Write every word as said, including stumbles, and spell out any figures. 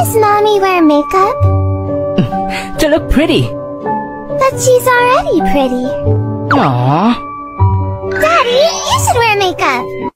does Mommy wear makeup? To look pretty. But she's already pretty. Aww. Daddy, you should wear makeup.